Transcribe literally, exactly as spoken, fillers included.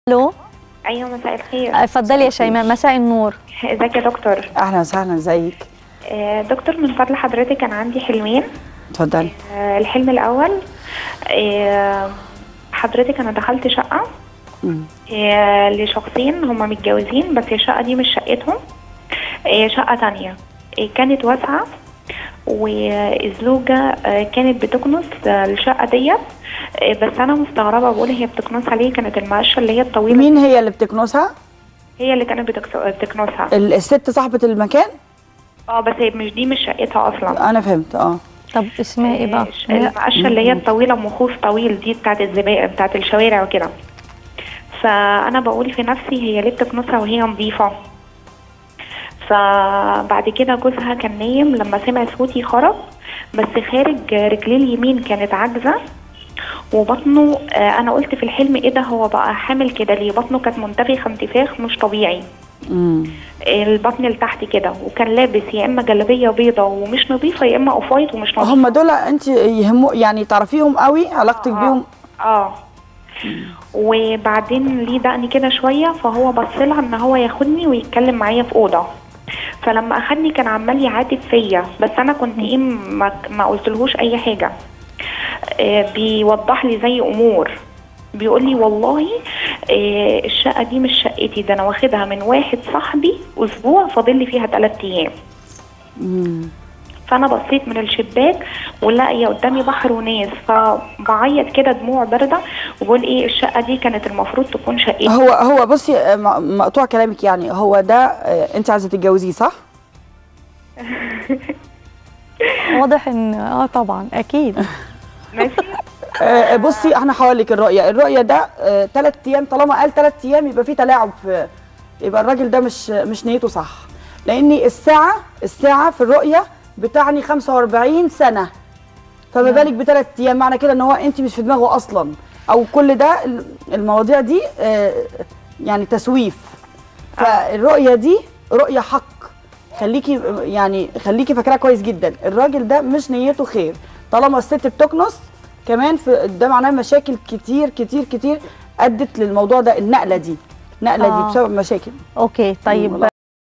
الو. ايوه مساء الخير. اتفضلي يا شيماء. مساء النور. ازيك يا دكتور؟ اهلا وسهلا. ازيك؟ آه دكتور، من فضل حضرتك كان عندي حلمين. اتفضلي. آه الحلم الاول، آه حضرتك انا دخلت شقه آه لشخصين هما متجوزين، بس الشقه دي مش شقتهم، آه شقه تانية. آه كانت واسعه، والزوجه آه كانت بتكنس آه الشقه ديت. آه بس انا مستغربه، بقول هي بتكنسها ليه؟ كانت المقشه اللي هي الطويله. مين هي اللي بتكنسها؟ هي اللي كانت بتكنسها. الست صاحبه المكان؟ اه بس هي مش دي مش شقتها اصلا. انا فهمت. اه طب اسمها ايه بقى؟ المقشه اللي هي الطويله مخوف طويل دي، بتاعت الزبائن بتاعت الشوارع وكده. فانا بقول في نفسي هي ليه بتكنسها وهي نظيفه؟ فبعد كده جوزها كان نايم، لما سمع صوتي خرج، بس خارج رجليه اليمين كانت عاجزه، وبطنه آه انا قلت في الحلم ايه ده، هو بقى حامل كده ليه؟ بطنه كانت منتفخه انتفاخ مش طبيعي. امم البطن لتحت كده، وكان لابس يا اما جلابيه بيضه ومش نظيفه، يا اما اوف وايت ومش نظيفه. هم دول انت يهموا يعني تعرفيهم قوي؟ علاقتك آه بيهم؟ اه وبعدين ليه دقني كده شويه، فهو بص لها ان هو ياخدني ويتكلم معايا في اوضه. فلما اخدني كان عمال يعاتب فيا، بس انا كنت ايه ما, ما قلتلهوش اي حاجه. آه بيوضح لي زي امور، بيقول لي والله آه الشقه دي مش شقتي، ده انا واخدها من واحد صاحبي اسبوع، فاضل لي فيها ثلاث ايام. امم فانا بصيت من الشباك ولاقيه قدامي بحر وناس، فبعيط كده دموع بارده، وبقول ايه الشقه دي كانت المفروض تكون شقتي. هو هو بصي، مقطوع كلامك، يعني هو ده انت عايزه تتجوزيه صح؟ واضح ان اه طبعا اكيد. ماشي. آه بصي، احنا هقول لك الرؤيه الرؤيه ده ثلاث آه ايام، طالما قال ثلاث ايام يبقى في تلاعب، في يبقى الراجل ده مش مش نيته صح، لان الساعه الساعه في الرؤيه بتعني خمسة وأربعين سنه، فما بالك بثلاث ايام؟ معنى كده ان هو انت مش في دماغه اصلا، او كل ده المواضيع دي آه يعني تسويف. فالرؤيه دي رؤيه حق، خليكي يعني خليكي فاكراها كويس جدا. الراجل ده مش نيته خير، طالما الست بتكنس كمان في ده معناه مشاكل كتير كتير كتير ادت للموضوع ده، النقله دي النقله آه. دي بسبب مشاكل. اوكي طيب.